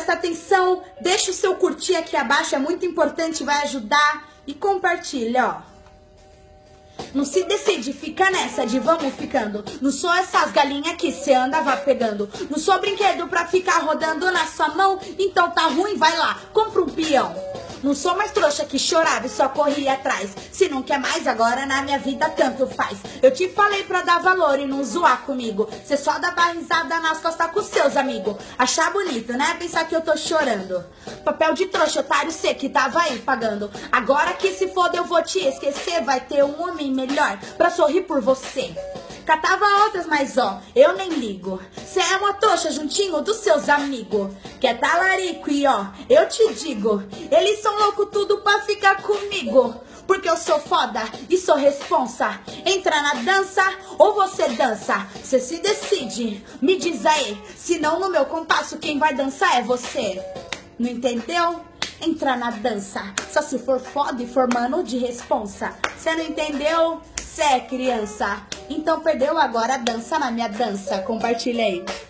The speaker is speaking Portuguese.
presta atenção, deixa o seu curtir aqui abaixo, é muito importante, vai ajudar. E compartilha, ó. Não se decide, fica nessa de vamos ficando. Não sou essas galinhas que cê andava pegando. Não sou brinquedo pra ficar rodando na sua mão. Então tá ruim, vai lá, compra um peão. Não sou mais trouxa que chorava e só corria atrás. Se não quer mais, agora na minha vida tanto faz. Eu te falei pra dar valor e não zoar comigo. Cê só dá risada nas costas com seus amigos. Achar bonito, né? Pensar que eu tô chorando. Papel de trouxa, otário cê que tava aí pagando. Agora que se foda eu vou te esquecer. Vai ter um homem melhor pra sorrir por você. Catava outras, mas ó, eu nem ligo. Cê é uma trouxa juntinho dos seus amigos. Que é talarico e ó, eu te digo, eles são loucos tudo pra ficar comigo. Porque eu sou foda e sou responsa. Entra na dança ou você dança? Cê se decide, me diz aí. Senão no meu compasso quem vai dançar é você. Não entendeu? Entra na dança, só se for foda e for mano de responsa. Cê não entendeu? Cê é criança, então perdeu agora a dança na minha dança. Compartilha aí.